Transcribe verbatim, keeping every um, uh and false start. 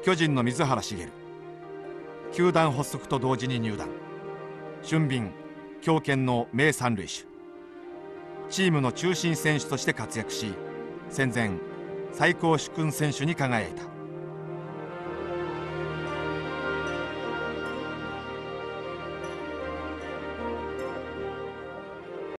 巨人の水原茂、球団発足と同時に入団。俊敏強肩の名三塁手、チームの中心選手として活躍し、戦前最高主勲選手に輝いた。